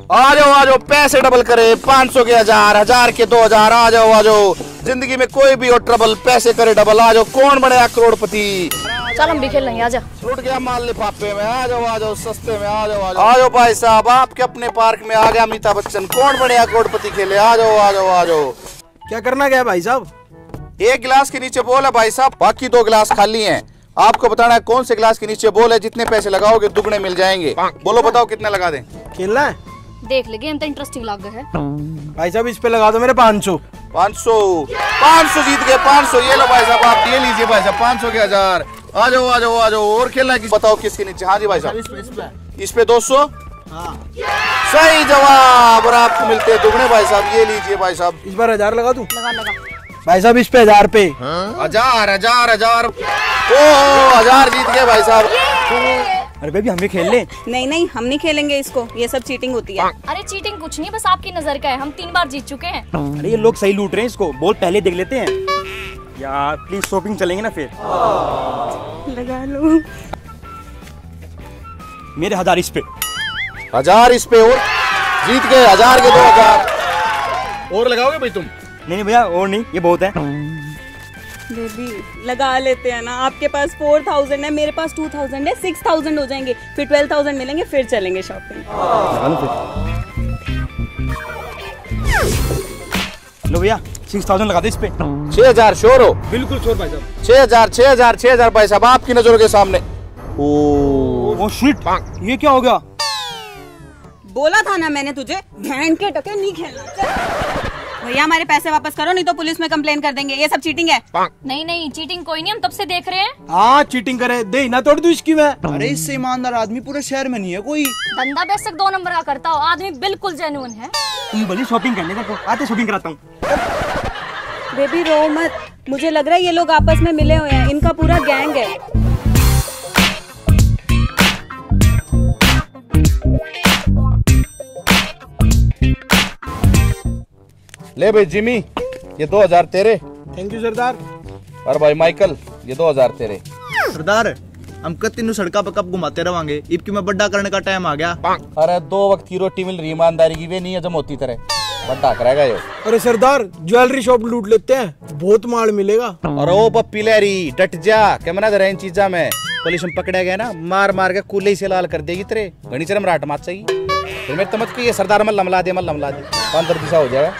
आ जाओ पैसे डबल करे, 500 के 1000, 1000 के 2000, आ जाओ। जिंदगी में कोई भी हो ट्रबल, पैसे करे डबल, आ जाओ। कौन बनेगा करोड़पति? चल हम भी खेल लेंगे, आजा। छूट गया माल लिफाफे में, आ जाओ सस्ते में, आ जाओ भाई साहब, आपके अपने पार्क में आ गया अमिताभ बच्चन। कौन बनेगा करोड़पति खेले, आ जाओ। क्या करना क्या भाई साहब? एक गिलास के नीचे बोल है भाई साहब, बाकी 2 गिलास खाली हैं। आपको बताना है कौन से गिलास के नीचे बोल है। जितने पैसे लगाओगे दुगने मिल जाएंगे। बोलो बताओ कितने लगा दें? खेलना है? देख ले, गेम तो इंटरेस्टिंग लग गया है। भाई साहब इस पे लगा दो मेरे 500 जीत गए। 500 ये लो भाई साहब, आप ये लीजिए भाई साहब, 500 के 1000। आ जाओ। और खेलना है? बताओ किसके नीचे? हाँ जी भाई साहब, इस पे 200। सही जवाब, और आपको मिलते हैं दुगने भाई साहब। ये लीजिए भाई साहब। इस बार 1000 लगा दूं? लगा। भाई साहब इस पे 1000 पे। 1000। ओह 1000 जीत गए भाई साहब। अरे बेबी हम भी खेल लें? नहीं हम नहीं खेलेंगे इसको, ये सब चीटिंग होती है। अरे चीटिंग कुछ नहीं, बस आपकी नजर का है। हम 3 बार जीत चुके हैं। अरे ये लोग सही लूट रहे हैं इसको, बोल पहले देख लेते हैं यार। प्लीज शॉपिंग चलेंगे ना फिर? लगा लो। मेरे 1000 इस पे। 1000 इस पे, और जीत गए 1000 के 2000। और लगाओगे भाई तुम? नहीं भैया और नहीं, ये बहुत है। बेबी लगा लेते हैं ना, आपके पास 4000 है, मेरे पास 2000 है, 6000 हो जाएंगे, फिर 12000 मिलेंगे, फिर चलेंगे शॉपिंग। लो भैया 6000 लगा दे इस पे। 6000 श्योर हो? बिल्कुल श्योर भाई साहब। 6000 भाई साहब, आपकी नजरों के सामने। ओ शिट, ये क्या हो गया? बोला था ना मैंने तुझे, ध्यान के टके नहीं खेलना। भैया हमारे पैसे वापस करो, नहीं तो पुलिस में कंप्लेन कर देंगे। ये सब चीटिंग है। नहीं चीटिंग कोई नहीं, हम तब से देख रहे हैं। हाँ चीटिंग करे, दे ना तोड़ दूं इसकी मैं। अरे इससे ईमानदार आदमी पूरे शहर में नहीं है कोई। धंधा बेशक 2 नंबर का करता हो, आदमी बिल्कुल जेन्युइन है। तुम बोली शॉपिंग करने का, आते शॉपिंग कराता हूँ। बेबी रो मत, मुझे लग रहा है ये लोग आपस में मिले हुए हैं, इनका पूरा गैंग है। ले भाई जिमी, ये 2000 तेरे। थैंक यू सरदार। और भाई माइकल, ये 2000 तेरे। सरदार हम तीनों सड़का पर कब घुमाते रवांगे, इबकी में बड्डा करने का टाइम आ गया। अरे 2 वक्त की रोटी मिल रही, ईमानदारी की वे नहीं है जम होती तरह, बड्डा करेगा ये। अरे सरदार ज्वेलरी शॉप लूट लेते हैं, बहुत माल मिलेगा। और ओ पप्पी लहरी डट जा, कैमरा दे रहे इन चीजा में। पुलिस में पकड़ा गया ना, मार के कूले से लाल कर देगी तेरे। घनी चरम राट मात चाहिए फिर मेरे तमत की। ये सरदार मल लमला दे 15 दिशा हो जाएगा।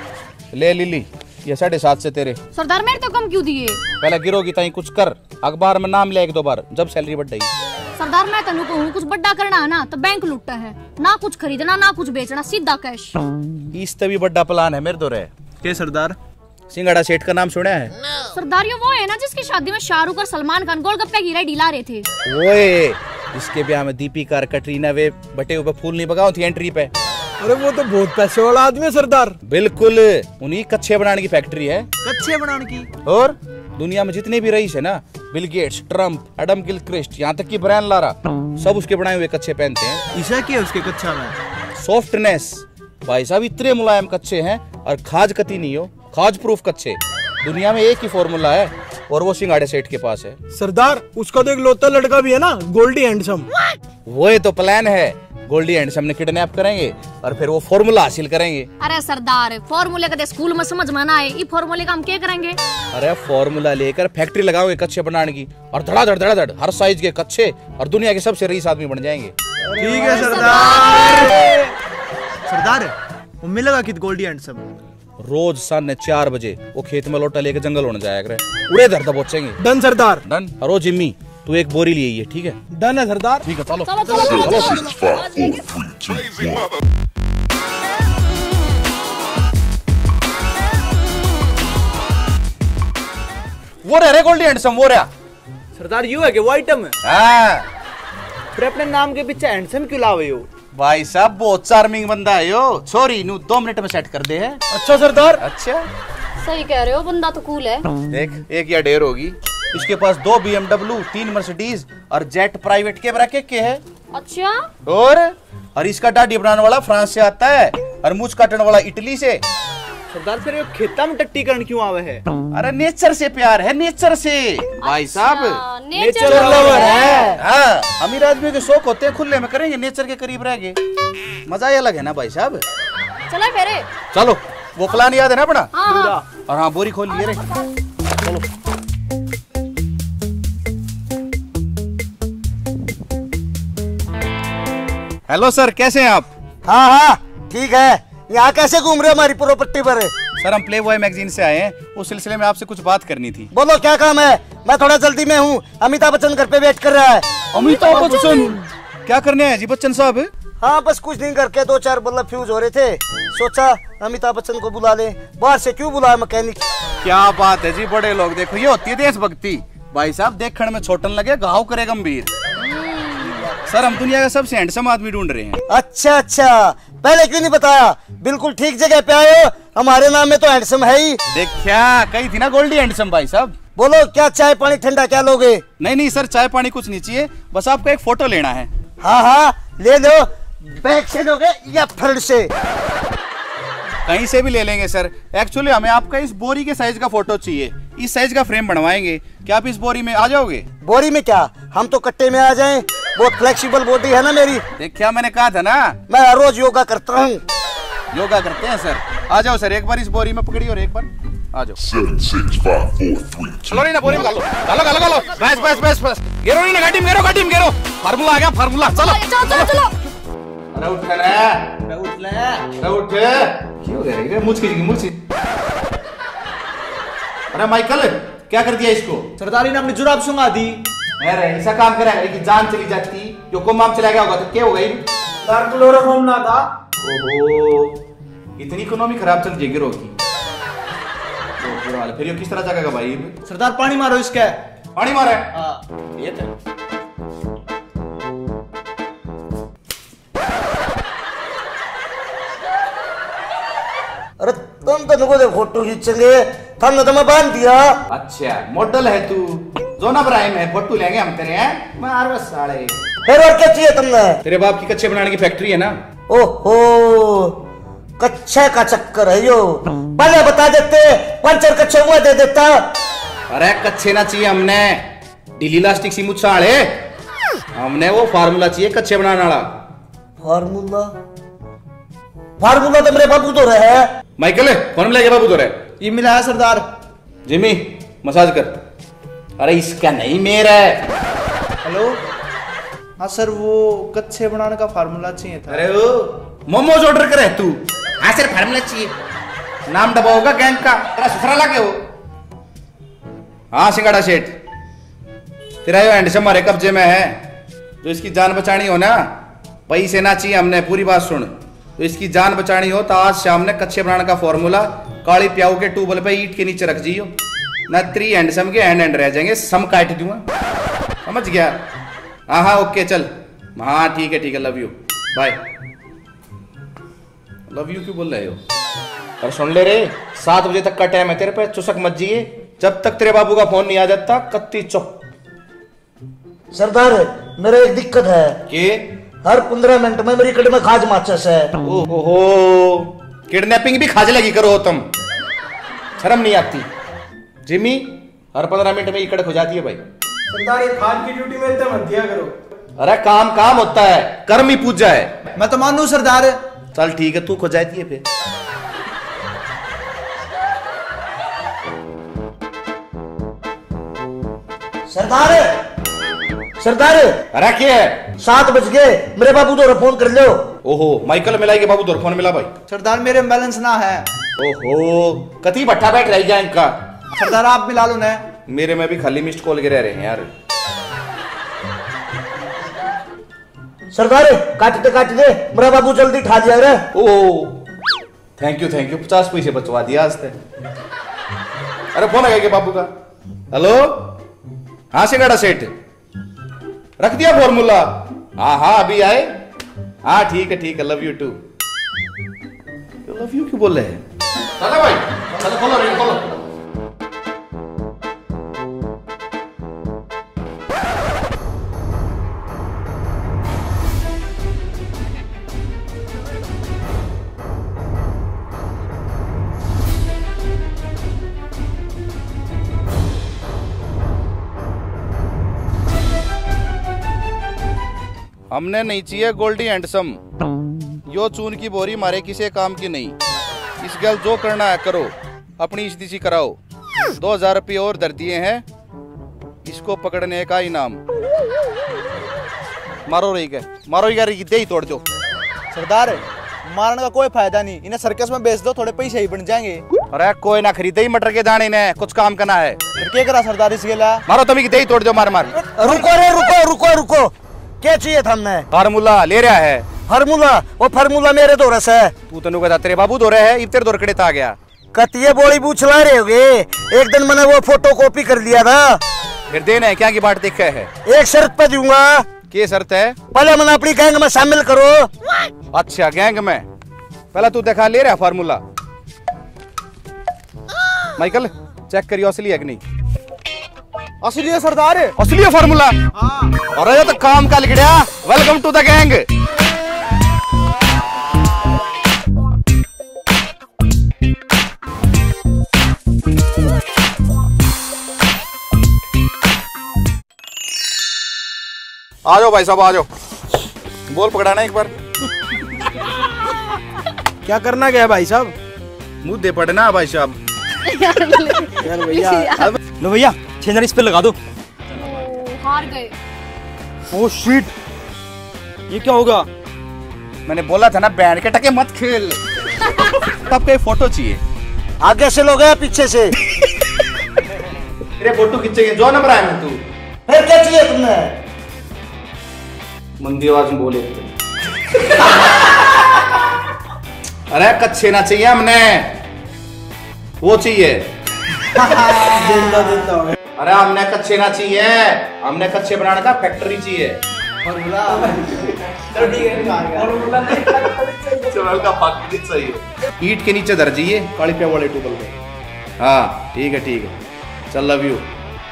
ले लिली, ये 7.5 से तेरे। सरदार मेरे तो कम क्यों दिए? पहले गिरोगी ताई कुछ कर, अखबार में नाम ले 1-2 बार, जब सैलरी बढ़ जाएगी। सरदार मैं तनु कहूँ कुछ बड्डा करना है ना तो बैंक लूटता है, ना कुछ खरीदना ना कुछ बेचना, सीधा कैश। इस तभी बड़ा प्लान है मेरे तो रहे। के सरदार? सिंगाड़ा सेठ का नाम सुना है? सरदार ये वो है ना जिसकी शादी में शाहरुख और सलमान खान गोलगप्पे की रेडी ला रहे थे। ओए, जिसके ब्याह में दीपिका और कटरीना वे बटे ऊपर फूल नहीं बगाओ थी एंट्री पे। अरे वो तो बहुत पैसे वाला आदमी है सरदार। बिल्कुल, उन्हीं कच्चे बनाने की फैक्ट्री है। कच्चे बनाने की? और दुनिया में जितने भी रईस है ना, Bill Gates, Trump, Adam Gilchrist, यहाँ तक कि ब्रायन लारा, सब उसके बनाए हुए कच्चे पहनते हैं। ईसा क्या है उसके कच्चा में? सॉफ्टनेस भाई साहब, इतने मुलायम कच्चे हैं और खाज कती नहीं हो, खाज प्रूफ कच्चे। दुनिया में एक ही फॉर्मूला है और वो सिंगाड़े सेठ के पास है। सरदार उसका तो एक लौता लड़का भी है ना, गोल्डी हैंडसम। वो तो प्लान है, गोल्डी हैंडसम ने किडनैप करेंगे और फिर वो फॉर्मूला हासिल करेंगे। अरे सरदार फॉर्मूले का स्कूल में समझ में ना आए, ये फॉर्मूले का हम क्या करेंगे? अरे फॉर्मूला लेकर फैक्ट्री लगाओगे कच्चे बनाने की, और धड़ाधड़ हर साइज के कच्चे, और दुनिया के सबसे रईस आदमी बन जाएंगे। ठीक है सरदार। सरदार वो मिलेगा कित गोल्डी हैंडसम? रोज साढ़े 4 बजे वो खेत में लोटा लेके जंगल होने जाया करे, उड़े धरता पहुंचेंगे। डन सरदार। डन। और जिम्मी तू एक बोरी लिए ये, ठीक है? डन है सरदार। ठीक है चलो। वो रहे गोल्डी हैंडसम, वो रहा। सरदार यू है कि वो आइटम है? हाँ। फिर अपने नाम के पीछे हैंडसम क्यों लावे हो? भाई साहब बहुत चार्मिंग बंदा है यो, सॉरी नू 2 मिनट में सेट कर दे है। अच्छा सरदार। अच्छा सही कह रहे हो, बंदा तो कूल है। देख, एक या डेढ़ होगी। इसके पास 2 BMW, 3 मर्सिडीज और जेट प्राइवेट के बराके के है। अच्छा। और इसका दाढ़ी बनाने वाला फ्रांस से आता है और मूछ काटने वाला इटली से। सरदार फिर ये खेता में टट्टी करण क्यों आवे है? अरे नेचर से प्यार है, नेचर से भाई साहब। नेचर लवर है। हाँ, अमीर आदमी के शौक होते हैं, खुले में करेंगे, नेचर के करीब रहेंगे, मजा ही अलग है ना भाई साहब। चला फेरे। चलो, वो प्लान याद है ना अपना? हाँ। और हाँ, बोरी खोल लिए रे। चलो। हेलो सर, कैसे हैं आप? हाँ हाँ ठीक है। यहाँ कैसे घूम रहे हो हमारी प्रॉपर्टी पर? सर, हम प्लेबॉय मैगजीन से आए हैं, उस सिलसिले में आपसे कुछ बात करनी थी। बोलो क्या काम है? मैं थोड़ा जल्दी में हूँ, अमिताभ बच्चन घर पे वेट कर रहा है। अमिताभ बच्चन क्या करने हैं जी बच्चन साहब? हाँ बस कुछ दिन करके 2-4 बल्ब फ्यूज हो रहे थे, सोचा अमिताभ बच्चन को बुला ले। बाहर से क्यों बुलाया मैकेनिक? क्या बात है जी, बड़े लोग। देखो, ये होती है देशभक्ति भाई साहब। देखने में छोटन लगे, घाव करे गंभीर। सर, हम दुनिया का सबसे हैंडसम आदमी ढूंढ रहे हैं। अच्छा अच्छा, पहले क्यों नहीं बताया? बिल्कुल ठीक जगह पे आए हो, हमारे नाम में तो हैंडसम है ही। देखा कही थी ना गोल्डी हैंडसम भाई साहब। बोलो क्या चाय पानी ठंडा क्या लोगे? नहीं सर, चाय पानी कुछ नहीं चाहिए, बस आपको एक फोटो लेना है। हाँ हाँ ले लो। बैग से लोगे या फ्रंट से? कहीं से भी ले लेंगे सर। एक्चुअली हमें आपका इस बोरी के साइज का फोटो चाहिए, इस साइज का फ्रेम बनवाएंगे। क्या आप इस बोरी में आ जाओगे? बोरी में क्या, हम तो कट्टे में आ जाएं। बहुत फ्लेक्सिबल बॉडी है ना मेरी। देखिए, मैंने कहा था ना, मैं हर रोज योगा करता हूँ। योगा करते हैं सर। आ जाओ सर, एक बार इस बोरी में पकड़िए और एक बार आ जाओ। 7, 6, 5, 4, 3, 2। चलो ना, बोरी में गालो गालो गालो गालो। बस गेरो नहीं ना, गाड़ी में गेरो। फार्मूला आ गया, फार्मूला। चलो चलो। अरे उठ क्यों हो गया? मुझ की। अरे माइकल, क्या कर दिया इसको? सरदारी ने अपनी जुराब सुंगा दी। अरे ऐसा काम करा कि जान चली जाती, जो कोमाम चला गया होगा तो क्या हो गई? क्लोरोफॉर्म ना था। ओहो, इतनी इकोनॉमी खराब चल जाएगी रोकी। फिर ये किस तरह जाएगा भाई? सरदार पानी मारो इसके। पानी मारे? हाँ। ये तो अरे तुम तो नुको दे फोटो खींचेंगे, तुमने तो मैं बांध दिया। अच्छा, मॉडल है तू, जोना ब्राइम है, फोटो लेंगे हम तेरे हैं। मार बस साले। फिर और क्या चाहिए तुमने? तेरे बाप की कच्चे बनाने की फैक्ट्री है ना? ओहो, कच्चे का चक्कर है यो। पहले बता देते, पंचर कच्चे हुआ दे देता। अरे कच्चे ना चाहिए हमने, ढीली इलास्टिक सी मुच्छाड़ है। हमने वो फार्मूला चाहिए कच्चे बनाने वाला। फार्मूला तो मेरे बाबू तो रहे। माइकल, फार्मूला के बाबू तो रहे। ये मिला है सरदार। जिमी, मसाज कर। अरे इसका नहीं, मेरा है। हेलो। हाँ सर, वो कच्चे बनाने का फार्मूला चाहिए था। अरे वो मोमोज ऑर्डर करे तू? हाँ सर, फार्मूला चाहिए। नाम दबा होगा गैंग का, तेरा ससुरा लागे हो। हाँ सिंगाड़ा सेठ, तेरा ये हैंडसम हमारे कब्जे में है। जो इसकी जान बचानी हो ना, पैसे ना चाहिए हमने, पूरी बात सुन। तो इसकी जान बचानी हो तो आज शाम ने कच्चे बनाने का फॉर्मूला काली प्याऊ के ट्यूबवेल पे ईंट के नीचे रख जियो ना। 3 हैंडसम के हैंड रह जाएंगे, सम काट दूंगा, समझ गया? हाँ ओके चल। हाँ ठीक है, love you, bye. Love you क्यों बोल रहे हो? और सुन ले रे, 7 बजे तक का टाइम है तेरे पे, चुसक मत जिए जब तक तेरे बाबू का फोन नहीं आ जाता। कत्ती चुप। सरदार, मेरा एक दिक्कत है के हर 15 मिनट में मेरी कड़ में खाज माचस है। ओहो, किडनैपिंग भी खाज लगी करो तुम, शर्म नहीं आती? जिमी, हर 15 मिनट में इकड़ हो जाती है भाई। सरदार, ये खाद की ड्यूटी मेरे मत दिया करो। अरे काम होता है, कर्म ही पूजा है। मैं तो मानू सरदार। चल ठीक है, तू खो जाती है फिर। सरदार, अरे क्या है? 7 बज गए, मेरे बाबू तो फोन कर लो। ओहो, माइकल मिलाई के बाबू तो फोन मिला भाई। सरदार, मेरे बैलेंस ना है। ओहो, कति भट्ठा बैठ रही जाए इनका। सरदार, आप मिला लो ना। मेरे में भी खाली मिस्ड कॉल के रह रहे हैं यार। सरदार, काट दे, मेरा बाबू जल्दी ठा दिया रे। ओह, थैंक यू 50 पैसे बचवा दिया आज तक। अरे फोन आ गया बाबू का। हेलो, हाँ सिंगाड़ा सेठ, रख दिया फॉर्मूला? हाँ अभी आए। हाँ ठीक है, love you too. Love you क्यों बोल रहे हैं? चलो भाई, चलो खोलो रिंग खोलो। हमने नहीं चाहिए गोल्डी हैंडसम, यो चून की बोरी मारे किसी काम की नहीं। इस गल जो करना है करो, अपनी इज्जती कराओ। 2000 रुपये और दर दिए हैं, इसको पकड़ने का इनाम। मारो रही के, मारो ही दे ही तोड़ दो। सरदार मारने का कोई फायदा नहीं, इन्हें सर्कस में बेच दो, थोड़े पैसे ही बन जाएंगे। अरे कोई ना खरीदे ही मटर के दाने ने, कुछ काम करना है। फिर क्या करा सरदार इसके लिए? मारो तभी दे ही तोड़ दो, मार मार। रुको रे, रुको रुको रुको, क्या चाहिए था हमने? फार्मूला ले रहा है। फार्मूला? वो फार्मूला मेरे दो रस है। तू तनु कहता तेरे बाबू दो रहे है, इब तेरे दोरकड़े आ गया। कतिये बोली बूछला रहे होगे, एक दिन मैंने वो फोटो कॉपी कर लिया था। फिर देना है क्या की बाट देखा है? एक शर्त पे दूंगा। क्या शर्त है? पहले मैंने अपनी गैंग में शामिल करो। अच्छा गैंग में, पहला तू देखा ले रहा फार्मूला। माइकल चेक करियो असली है कि नहीं। असली है सरदार, असली है फार्मूला। अरे ये तो काम का लिखड़ा। Welcome to the gang. आ जाओ भाई साहब, आ जाओ। बोल पकड़ाना एक बार। क्या करना क्या है भाई साहब? मुंह दे पड़ना भाई साहब। यार भैया, लो भैया 6000 इस पे लगा दो। हार गए। ओह शिट, ये क्या होगा? मैंने बोला था ना बैंड के टके मत खेल। तब के फोटो चाहिए। आगे से लोग हैं, पीछे से। तेरे फोटो खींचेंगे, जो नंबर आया मैं तू। फिर क्या चाहिए तुमने? मंदी आवाज में बोले। अरे कच्चे ना चाहिए हमने, वो चाहिए। अरे हमने कच्चे ना चाहिए, हमने कच्चे बनाने का फैक्ट्री चाहिए। ईट के नीचे धर जाइए, काली पे वाले टेबल पे। हाँ ठीक है, चल लव यू।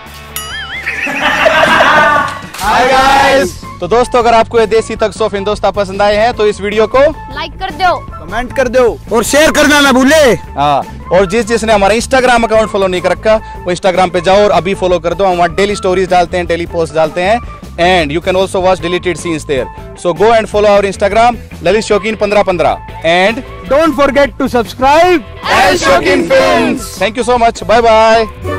Hi guys. तो दोस्तों अगर आपको ये देसी तगसो हिंदुस्तान पसंद आए हैं तो इस वीडियो को लाइक कर दो, कमेंट कर दो और शेयर करना ना भूले। हाँ, और जिसने हमारा इंस्टाग्राम अकाउंट फॉलो नहीं कर रखा वो इंस्टाग्राम पे जाओ और अभी फॉलो कर दो। हम वहाँ डेली स्टोरीज डालते हैं, डेली पोस्ट डालते हैं, and you can also watch deleted scenes there. So go and follow our Instagram Lalit Shaukeen 1515 and don't forget to subscribe Shaukeen films. Thank you so much, bye bye.